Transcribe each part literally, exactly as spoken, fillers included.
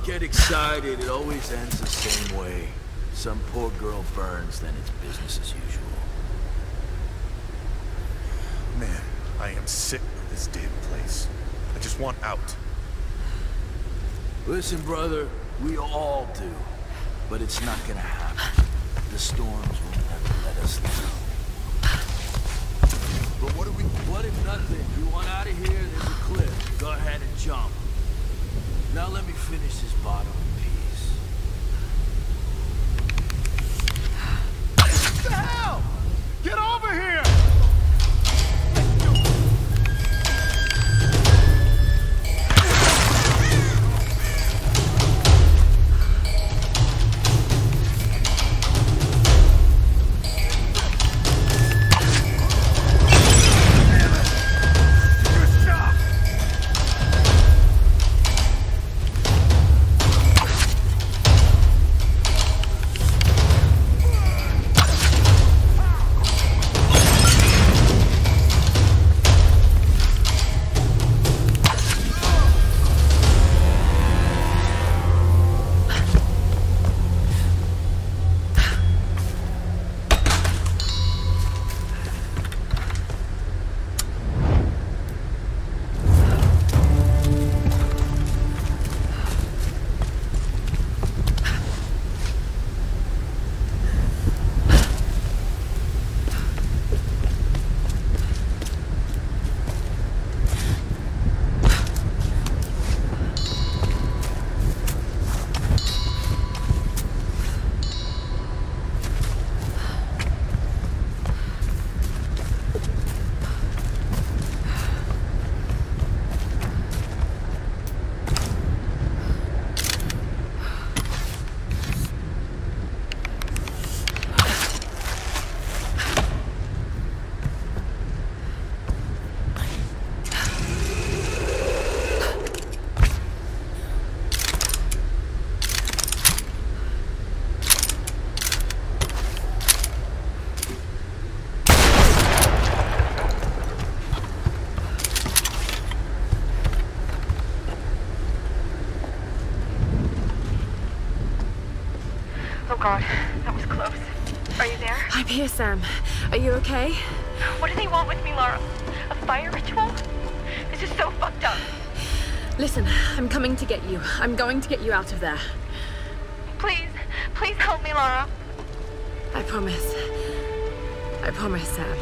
don't get excited. It always ends the same way. Some poor girl burns, then it's business as usual. Man, I am sick of this damn place. I just want out. Listen, brother, we all do. But it's not gonna happen. The storms will never let us down. But what do we... What if nothing? You want out of here? There's a cliff. Go ahead and jump. Now let me finish this bottle in peace. What the hell? Get over here! Oh God, that was close. Are you there? I'm here, Sam. Are you okay? What do they want with me, Lara? A fire ritual? This is so fucked up. Listen, I'm coming to get you. I'm going to get you out of there. Please, please help me, Lara. I promise. I promise, Sam.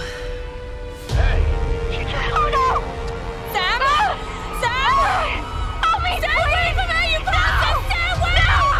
Hey, she just... Oh no! Sam! No! Sam! Help me! Stay away from her, you bastard! Stay away! No!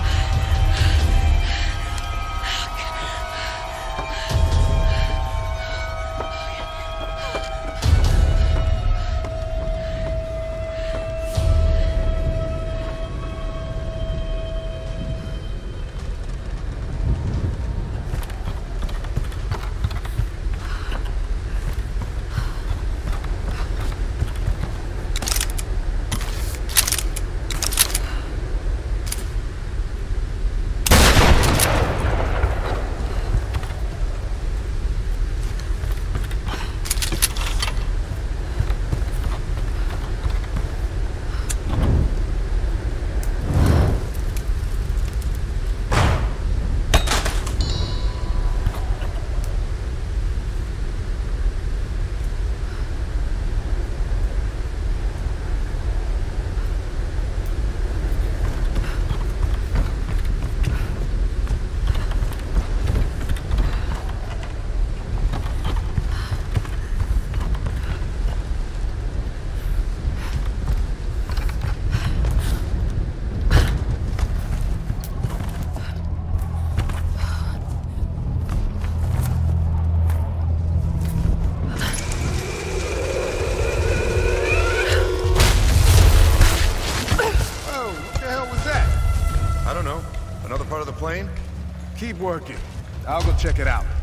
Plane? Keep working. I'll go check it out.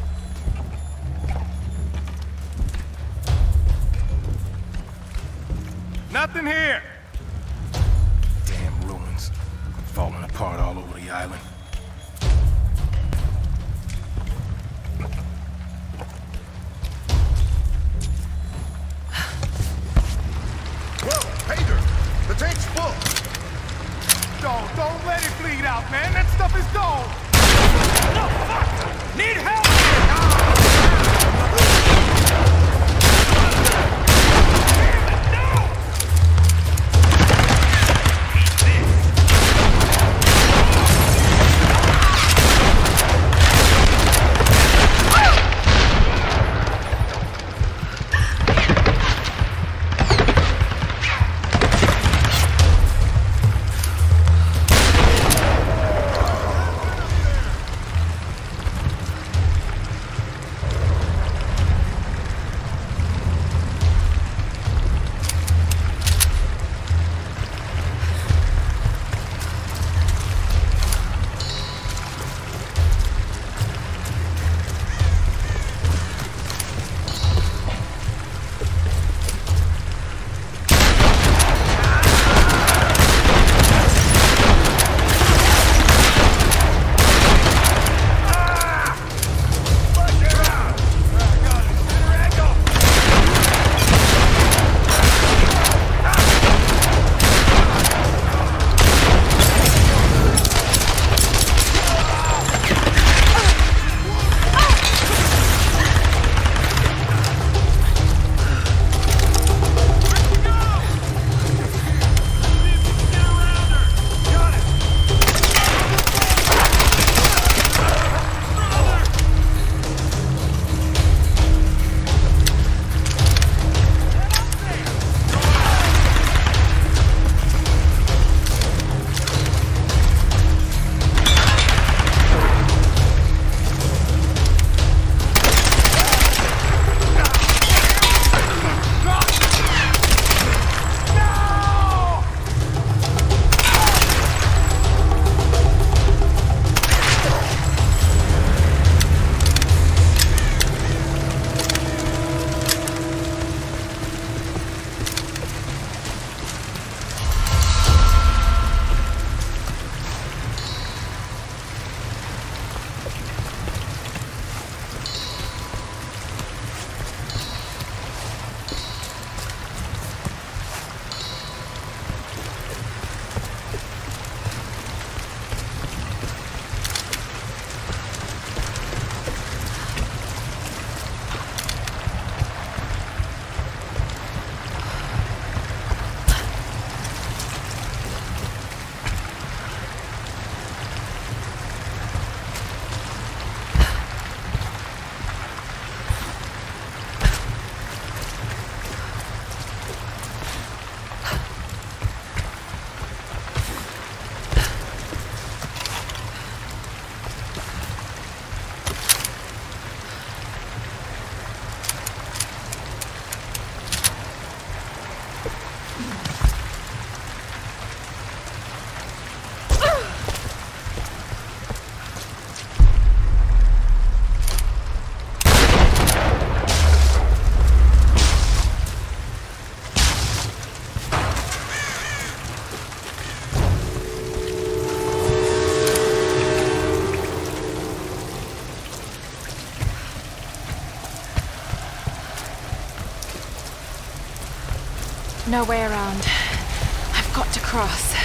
Nothing here! Damn ruins. Falling apart all over the island. Whoa, Hager! The tank's full! No way around. I've got to cross.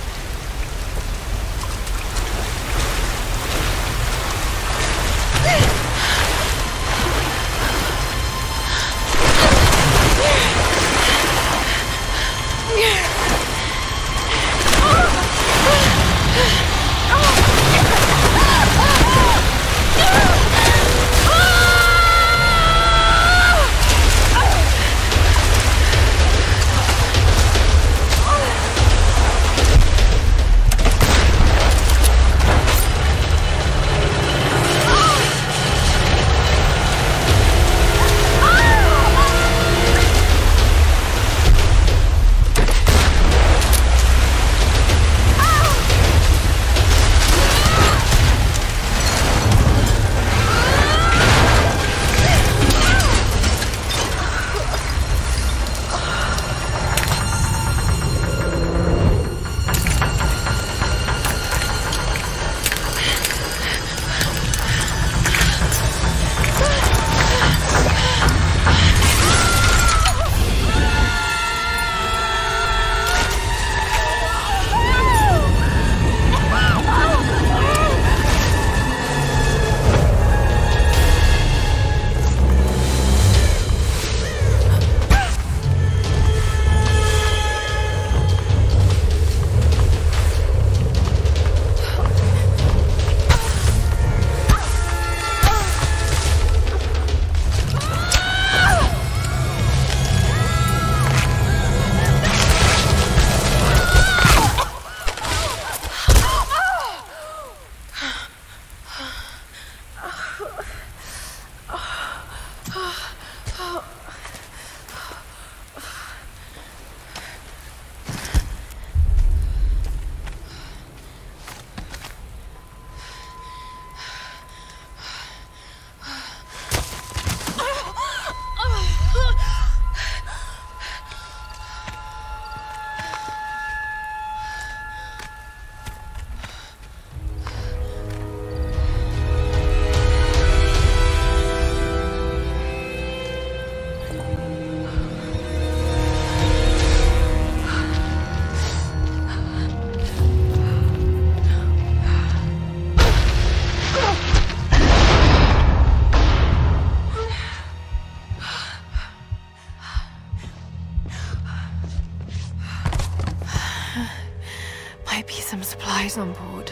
Might be some supplies on board.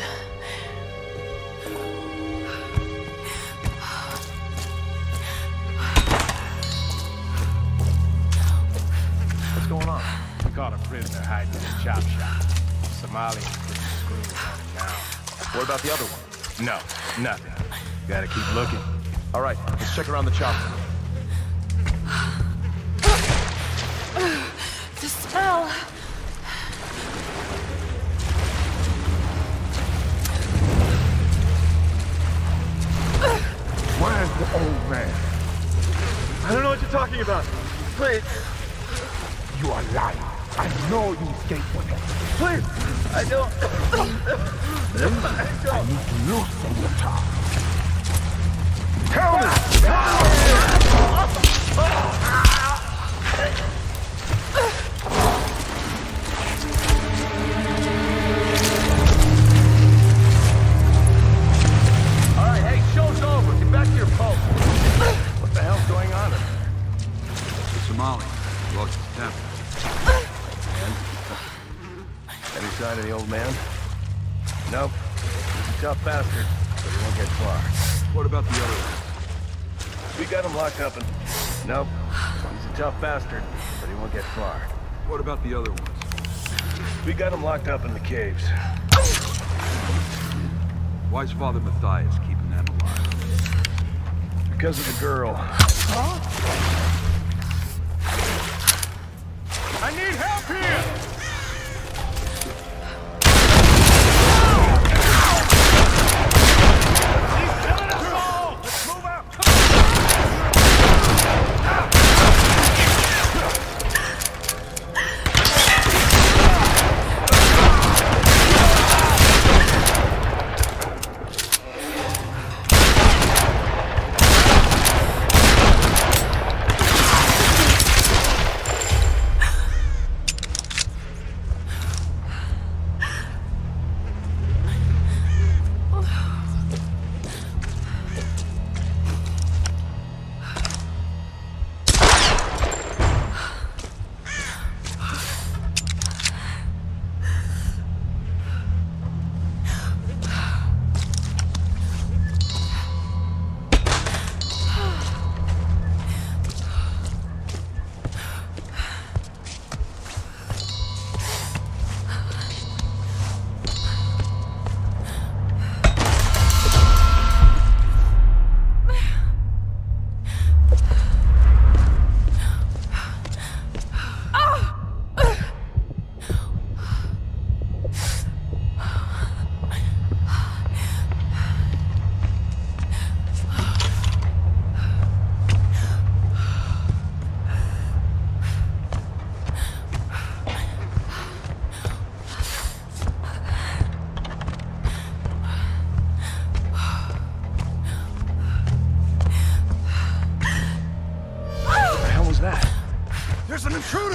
What's going on? We caught a prisoner hiding in a chop shop. Somalians putting screws on him now. What about the other one? No, nothing. Gotta keep looking. All right, let's check around the chopper. The smell! Where's the old man? I don't know what you're talking about. Please. You are lying. I know you escaped with him. Please. I don't. Then I, don't. I need to loosen your tongue. Tell me! All right, hey, show's over. Get back to your post. What the hell's going on in there? The Somali. Lost his temper. Any sign of the old man? Nope. He's a tough bastard, but he won't get far. What about the other one? We got him locked up and... Nope. He's a tough bastard, but he won't get far. What about the other ones? We got him locked up in the caves. Why's Father Matthias keeping them alive? Because of the girl. I need help here! An intruder!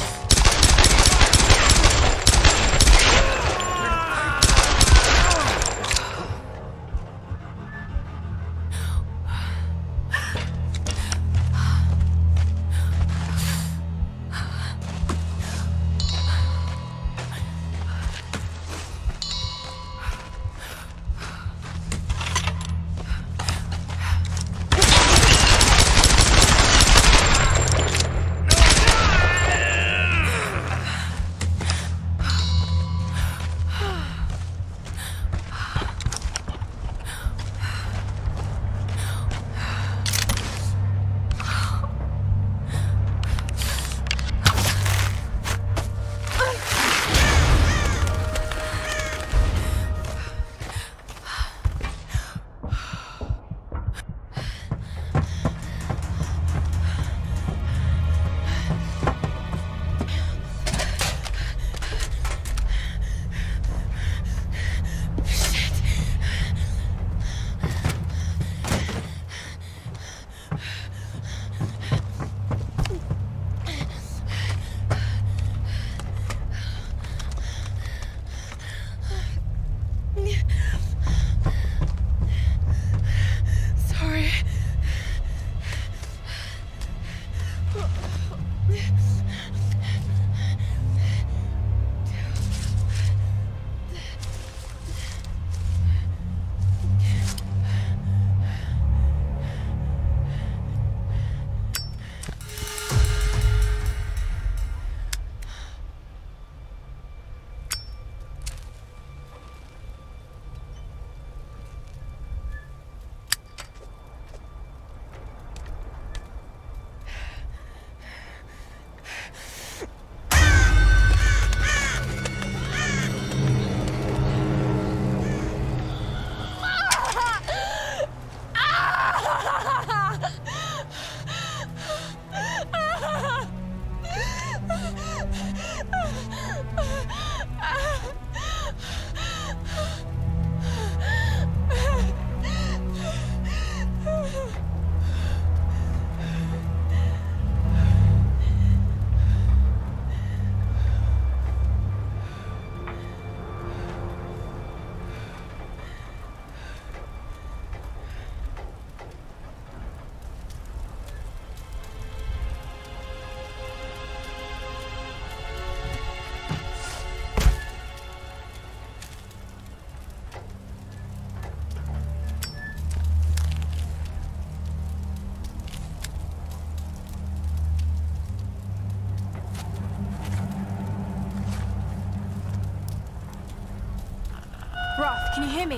Roth, can you hear me?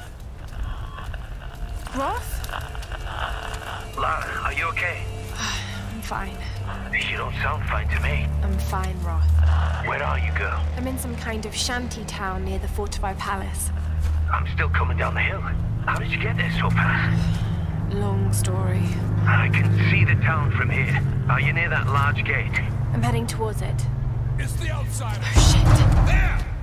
Roth? Lara, are you okay? I'm fine. You don't sound fine to me. I'm fine, Roth. Where are you, girl? I'm in some kind of shanty town near the fortified palace. I'm still coming down the hill. How did you get there so fast? Long story. I can see the town from here. Are you near that large gate? I'm heading towards it. It's the outsider. Oh, shit. There!